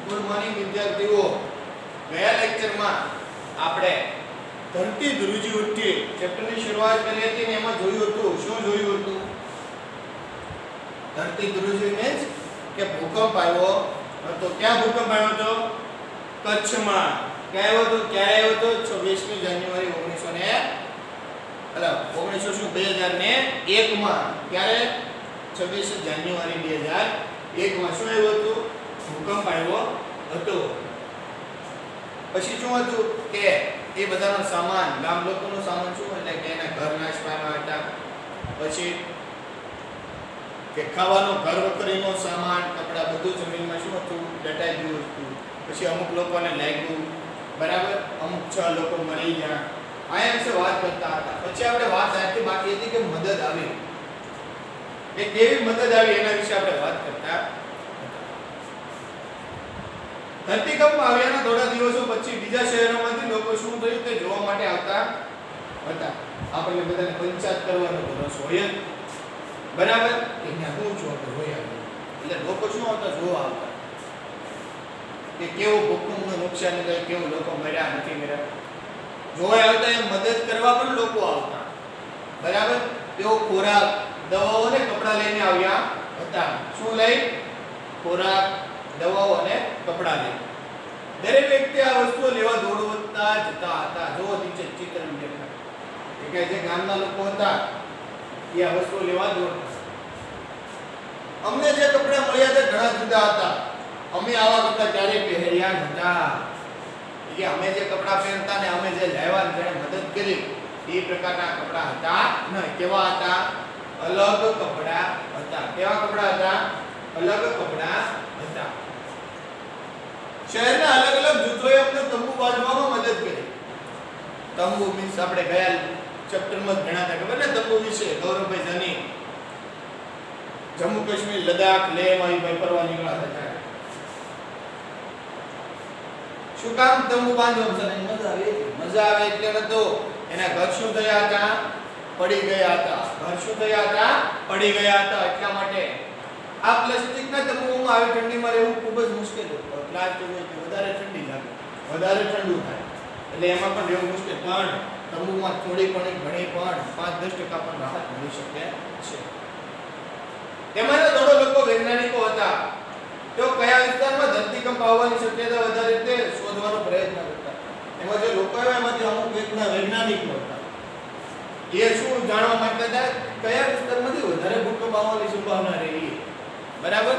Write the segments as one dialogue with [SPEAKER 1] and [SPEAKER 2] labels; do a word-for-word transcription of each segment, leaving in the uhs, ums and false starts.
[SPEAKER 1] Good morning વિદ્યાર્થીઓ. ગયા લેક્ચરમાં આપણે ધરતી ધ્રુજી ઉઠી ચેપ્ટરની શરૂઆત કરી હતી ને એમાં જોયું હતું શું જોયું હતું? ધરતી ધ્રુજી મીન્સ કે ભૂકંપ આવ્યો હતો. ક્યાં ભૂકંપ આવ્યો હતો? કચ્છમાં. ક્યાં આવ્યો હતો? ક્યારે આવ્યો હતો? છવ્વીસમી જાન્યુઆરી ઓગણીસો ને અલા ઓગણીસો શું બે હજાર ને એક માં. ક્યારે? છવ્વીસ જાન્યુઆરી બે હજાર એક માં શું આવ્યું હતું? ભૂકંપ આવ્યો હતો. પછી શું હતું કે એ બધાનો સામાન, ગામ લોકોનો સામાન શું એટલે કે એના ઘર નાશ પામ્યા હતા. પછી કે ખાવાનો ઘર વખરીનો સામાન, કપડા બધું જમીનમાં શું હતું? દટાઈ ગયું હતું. પછી અમુક લોકોને લાગ્યું, બરાબર, અમુક છ લોકો મરી ગયા. આ વિશે વાત કરતા હતા. પછી આપણે વાત આથી બાકી હતી કે મદદ આવી, કે કેવી મદદ આવી એના વિશે આપણે વાત કરતા. ધરતીકંપ આવ્યાના થોડા દિવસો પછી બીજા શહેરોમાંથી લોકો શું થયું તે જોવા માટે આવતા હતા. આપણને બધાને પંચાયત કરવાનો રસ હોય જ, બરાબર, કે ત્યાં શું જોતો હોય એટલે લોકો શું આવતા? જોવા આવતા કે કેવો ભૂકંપનું નુકસાન થયું, કેવું લોકો મર્યા નથી મર્યા. જોવા આવતા એમ મદદ કરવા પણ લોકો આવતા, બરાબર. તેઓ ખોરાક, દવાઓ અને કપડાં લઈને આવ્યા હતા. શું લઈ? ખોરાક, દવાઓ અને કપડાં લઈ. દરેક વ્યક્તિ આ વસ્તુઓ લેવા દોડતા જતા હતા. જો નીચે ચિત્ર દેખાય કે જે ગામના લોકો હતા એ આ વસ્તુઓ લેવા દોડતા. અમને જે કપડાં મળ્યા તે ઘણા જુદા હતા. અમે આવા કપડાં ક્યારેય પહેર્યા નહોતા. કે અમે જે કપડાં પહેરતા ને અમે જે લાવ્યા જેને મદદ કરી એ પ્રકારના કપડાં હતા નહીં. કેવા હતા? અલગ કપડાં હતા. કેવા કપડાં હતા? અલગ કપડાં હતા. શહેરના અલગ અલગ જૂથોએ અમને તંબુ બાંધવામાં મદદ કરી. તંબુ મીન્સ આપણે ગયા ચેપ્ટરમાં ભણ્યા હતા, ખબર ને તંબુ વિશે? ગૌરવભાઈ જાની જમ્મુ કાશ્મીર, લદ્દાખ, લેહ માં ભાઈ ફરવા નીકળ્યા હતા. શું કામ તંબુ બાંધવા? મજા આવે. મજા આવે એટલે નતો. એના ઘર શું થયા હતા? પડી ગયા હતા. ઘર શું થયા હતા? પડી ગયા હતા. એટલા માટે આ પ્લાસ્ટિકના તંબુઓમાં આવી ઠંડીમાં રહેવું ખૂબ જ મુશ્કેલ હતું. પ્લાસ્ટિક હોય તો વધારે ઠંડી લાગે, વધારે ઠંડુ થાય એટલે એમાં પણ રહેવું મુશ્કેલ. પણ તંબુમાં થોડી પણ ઘણી પણ પાંચ દસ ટકા પણ રાહત મળી શકે છે. તેમાંના થોડા લોકો વૈજ્ઞાનિકો હતા. તેઓ કયા વિસ્તારમાં ધરતીકંપ આવવાની શક્યતા વધારે તે શોધવાનો પ્રયત્ન કરતા. એમાં જે લોકો આવ્યા એમાંથી અમુક વૈજ્ઞાનિકો હતા. એ શું જાણવા માંગતા હતા? કયા વિસ્તારમાંથી વધારે ભૂકંપ આવવાની સંભાવના રહી, બરાબર.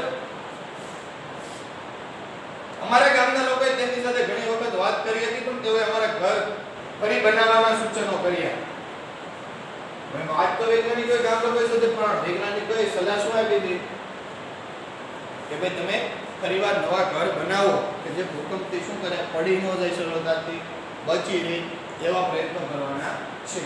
[SPEAKER 1] અમારા ગામના લોકોએ તેમની સાથે ઘણી વખત વાત કરી હતી, પણ તેઓએ અમારા ઘર ફરી બનાવવાના સૂચનો કર્યા. આજ તો વૈજ્ઞાનિકોએ ગામ લોકો સાથે પણ વૈજ્ઞાનિકોએ સલાહ શું આપી હતી કે ભાઈ તમે ફરીવાર નવા ઘર બનાવો કે જે ભૂકંપથી શું કરે? પડી ન જાય, સરળતાથી બચી રહે, એવા પ્રયત્નો કરવાના છે.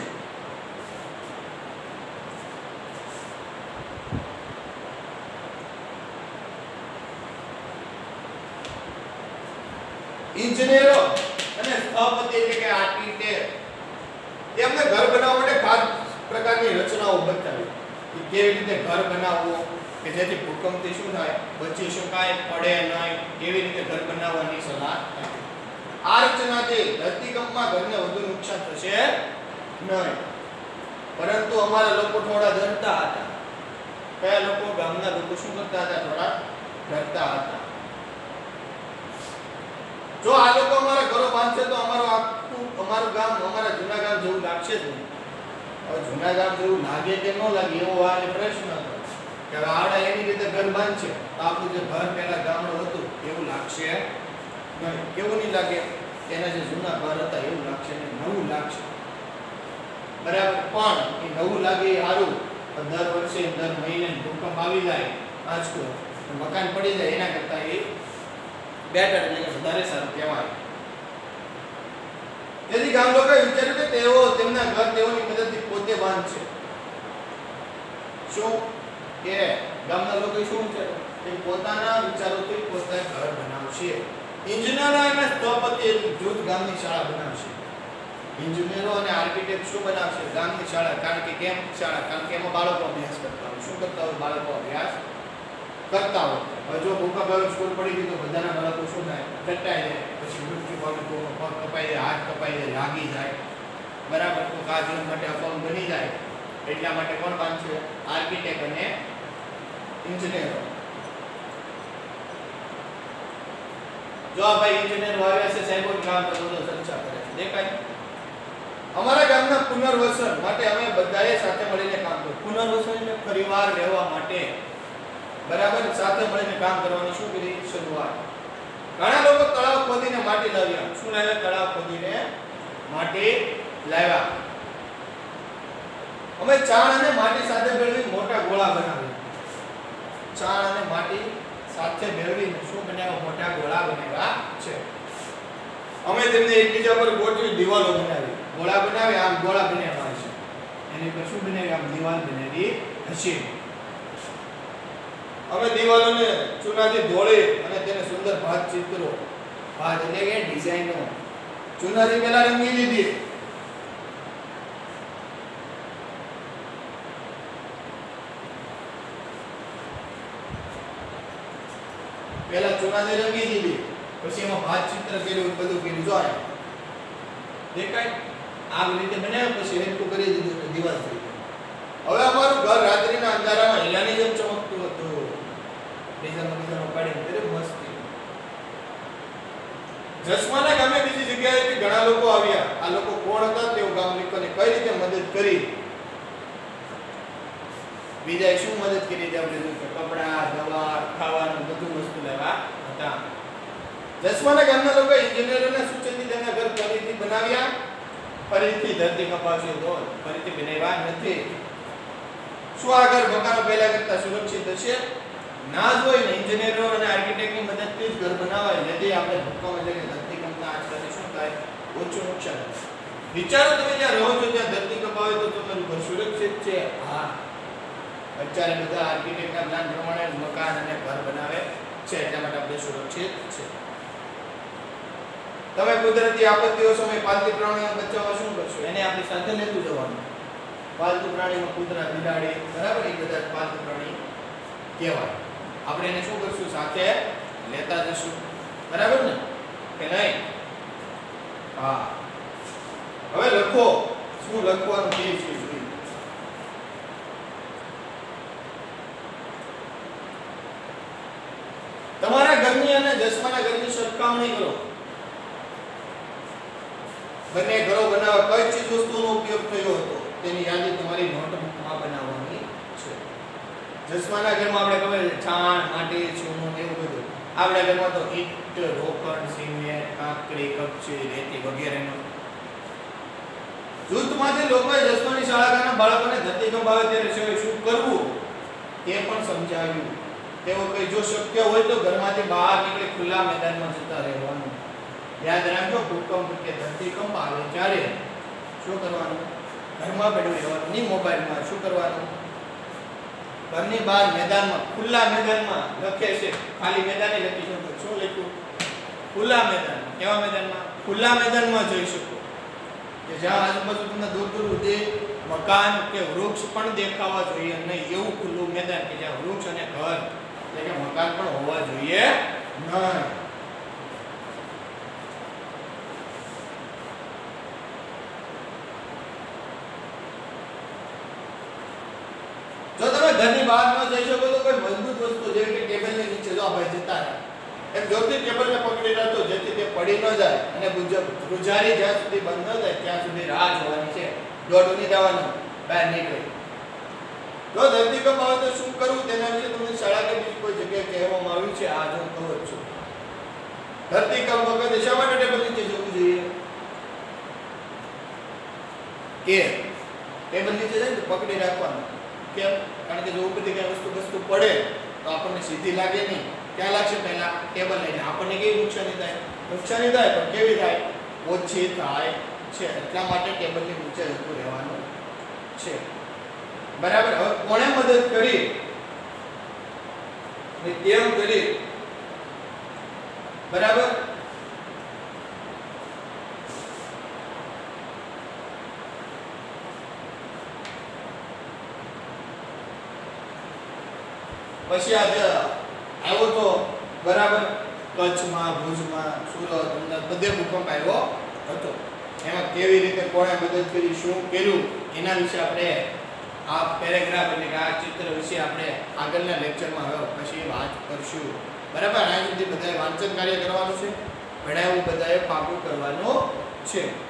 [SPEAKER 1] ઇજનેરો અને સ્થાપતિ એટલે કે આર્કિટેક્ટ તેમને ઘર બનાવવા માટે ખાસ પ્રકારની રચનાઓ બતાવી કે કેવી રીતે ઘર બનાવવું કે જેથી ભૂકંપથી શું થાય? બચી શકાય, પડે નહીં, કેવી રીતે ઘર બનાવવાની સલાહ આપી. આ રચનાથી ધરતીકંપમાં ઘરને વધુ નુકસાન થશે નહીં. પરંતુ અમારા લોકો થોડા ડરતા હતા. કયા લોકો? ગામના લોકો શું કરતા હતા? થોડા ડરતા હતા. જો આ લોકો અમારા ઘરો બાંધશે તો અમારું આખું અમારું ગામ અમારા જૂના ગામ જેવું લાગશે જ નહીં. હવે જૂના ગામ જેવું લાગે કે ન લાગે એવો આ પ્રશ્ન હતો કે આડા એની રીતે ઘર બાંધશે તો આપણું જે ઘર પહેલા ગામડું હતું એવું લાગશે નહીં. કેવું નહીં લાગે? એના જે જૂના ઘર હતા એવું લાગશે ને નવું લાગશે, બરાબર. પણ એ નવું લાગે એ સારું. દર વર્ષે દર મહિને ભૂકંપ આવી જાય, આંચકો મકાન પડી જાય એના કરતા એ બેટર એટલે કે વધારે સારું કહેવાય. તેથી ગામ લોકોએ વિચાર્યું કે તેઓ તેમના ઘર તેઓની મદદથી પોતે બાંધશે. શું કે ગામના લોકોએ શું વિચાર્યું કે પોતાના વિચારોથી પોતે ઘર બનાવશે. ઇજનેરો અને સ્થાપતિ જૂથ ગામની શાળા બનાવશે. ઇજનેરો અને આર્કિટેક્ટ શું બનાવશે? ગામની શાળા. કારણ કે કેમ શાળા? કારણ કે એમાં બાળકો અભ્યાસ કરતા હોય. શું કરતા હોય? બાળકો અભ્યાસ કરતા હોય. હવે જો ભૂકા ભાવે સ્કૂલ પડી ગઈ તો બધાના બાળકો શું થાય ચટાઈ જાય પછી મૃત્યુ પામે તો પગ કપાઈ જાય હાથ કપાઈ જાય લાગી જાય બરાબર તો આ જીવન માટે અપંગ બની જાય એટલા માટે કોણ બાંધશે આર્કિટેક્ટ અને એન્જિનિયર જો આ ભાઈ એન્જિનિયર આવ્યા છે સાહેબો કામ તો બધું સંચાર કરે છે દેખાય અમારા ગામના પુનર્વસન માટે અમે બધાએ સાથે મળીને કામ કર્યું પુનર્વસન એટલે પરિવાર રહેવા માટે બરાબર સાથે મળીને કામ કરવાની શું કરી શરૂઆત ઘણા લોકો તળાવ ખોદીને માટી લાવ્યા શું લાવ્યા તળાવ ખોદીને માટી લાવ્યા અમે ચાણ અને માટી સાથે ભેળવી મોટા ગોળા બનાવ્યા ચાણ અને માટી સાથે ભેળવીને શું બનાવ્યા મોટા ગોળા બનાવ્યા છે અમે તેમને એકબીજા પર ગોઠવી દિવાલો બનાવી ગોળા બનાવી આમ ગોળા બનાવ્યા છે એની પર શું બનાવી આમ દિવાલ બનાવી હશે અમે દિવાલોને ચૂનાથી ધોળી અને તેને સુંદર ભાત ચિત્રો ભાત એટલે કે ડિઝાઇનો ચૂનાથી પહેલા રંગી લીધી પહેલા ચૂનાથી રંગી દીધી પછી એમાં ભાત ચિત્ર કર્યું બધું કર્યું જો આ દેખાય આ રીતે બનાવ્યું પછી હેરકું કરી દીધું એટલે દિવાલ થઈ ગઈ હવે અમારું ઘર રાત્રિના અંધારામાં હીરાની જેમ ચમકતું હતું ડિઝાઇન ડિઝાઇન પાડીને કરી મસ્તી જસમાના ગામે બીજી જગ્યાએથી ઘણા લોકો આવ્યા આ લોકો કોણ હતા તેઓ ગામ લોકોને કઈ રીતે મદદ કરી બીજાએ શું મદદ કરી દે આપણે જો કપડા દવા ખાવાનું બધું વસ્તુ લેવા હતા જસમાના ગામના લોકો એન્જિનિયરોને સૂચનથી તેમના ઘર ફરીથી બનાવ્યા ફરીથી ધરતી કપાવશે તો ફરીથી બનાવ્યા નથી શું આ ઘર મકાનો પહેલા કરતા સુરક્ષિત હશે ના જ હોય ને એન્જિનિયરો અને આર્કિટેક્ટની મદદથી જ ઘર બનાવાય જેથી આપણે ભૂકંપ એટલે ધરતીકંપના આંચકાને શું થાય ઓછું નુકસાન વિચારો તમે જ્યાં રહો છો ત્યાં ધરતી કપાવે તો તમારું ઘર સુરક્ષિત છે હા અત્યારે બધા આર્કિટેક્ટના પ્લાન પ્રમાણે મકાન અને ઘર બનાવે છે એટલા માટે આપણે સુરક્ષિત છે તમે કુદરતી આપત્તિઓ સમયે પાલતુ પ્રાણીઓ બચાવવા શું કરશો એને આપણી સાથે લેતું જવાનું પાલતુ પ્રાણીમાં કૂતરા બિલાડી બરાબર એ બધા પાલતુ પ્રાણી કહેવાય આપણે એને શું કરશું સાથે લેતા જશું બરાબર ને કે નહીં હા હવે લખો શું લખવાનું કે છે તમારા ઘરની અને જસમાના ઘરની સરખામણી કરો બંને ઘરો બનાવવા કઈ ચીજ વસ્તુનો ઉપયોગ થયો હતો તેની યાદી તમારી નોટબુકમાં બનાવવાની છે જસમાના ઘરમાં આપણે ખબર છે છાણ માટી ચૂનો એવું બધું આપણા ઘરમાં તો ઈંટ રોકણ સિમેન્ટ કાંકરી કપચી રેતી વગેરેનો જૂથમાંથી લોકોએ જસમાની શાળાના બાળકોને ધરતીકંપ આવે ત્યારે શું કરવું તે પણ સમજાવ્યું તેઓ કઈ જો શક્ય હોય તો ઘરમાંથી બહાર નીકળી ખુલ્લા મેદાનમાં જતા રહેવાનું યાદ રાખજો ભૂકંપ કે ધરતીકંપ આવે ત્યારે શું કરવાનું ઘરમાં બેઠું રહેવાનું નહીં મોબાઈલમાં શું કરવાનું ઘરની બહાર મેદાનમાં ખુલ્લા મેદાનમાં લખે છે ખાલી મેદાને લખી શકો શું લખ્યું ખુલ્લા મેદાન કેવા મેદાનમાં ખુલ્લા મેદાનમાં જઈ શકો કે જ્યાં આજુબાજુ તમને દૂર દૂર સુધી મકાન કે વૃક્ષ પણ દેખાવા જોઈએ નહીં એવું ખુલ્લું મેદાન કે જ્યાં વૃક્ષ અને ઘર એટલે કે મકાન પણ હોવા જોઈએ નહીં જો તમે ઘરની બહાર ન જઈ શકો તો કોઈ મજબૂત વસ્તુ જેવી કે ટેબલની નીચે જો ભાઈ જતા રહે એક જોરથી ટેબલને પકડી રાખો જેથી તે પડી ન જાય અને ગુજારી જ્યાં સુધી બંધ ન થાય ત્યાં સુધી રાહ જોવાની છે દોડ ઉની જવાનું બહાર નીકળી જો ધરતીકંપ આવે તો શું કરવું તેના વિશે તમને શાળા કે બીજી કોઈ જગ્યાએ કહેવામાં આવ્યું છે આ જો કહું છું ધરતીકંપ વખતે શા માટે ટેબલ નીચે જવું જોઈએ કે ટેબલ નીચે જાય તો પકડી રાખવાનું કેમ કારણ કે જો ઉપરથી કઈ વસ્તુ વસ્તુ પડે તો આપણને સીધી લાગે નહીં ક્યાં લાગશે પહેલા ટેબલ લઈને આપણને કેવી નુકસાની થાય નુકસાની થાય પણ કેવી થાય ઓછી થાય છે એટલા માટે ટેબલની નીચે જતું રહેવાનું છે બરાબર હવે કોણે મદદ કરી ને કેમ કરી બરાબર પછી આજે આવ્યો તો બરાબર, કચ્છમાં, ભુજમાં, સુરત, અમદાવાદ બધે ભૂકંપ આવ્યો હતો. એમાં કેવી રીતે કોણે મદદ કરી, શું કર્યું, એના વિશે આપણે આ પેરેગ્રાફ એટલે કે આ ચિત્ર વિશે આપણે આગળના લેક્ચરમાં હવે પછી વાત કરશું. બરાબર, આ સુધી બધાએ વાંચન કાર્ય કરવાનું છે, ભણાવ્યું બધાએ પાકું કરવાનું છે.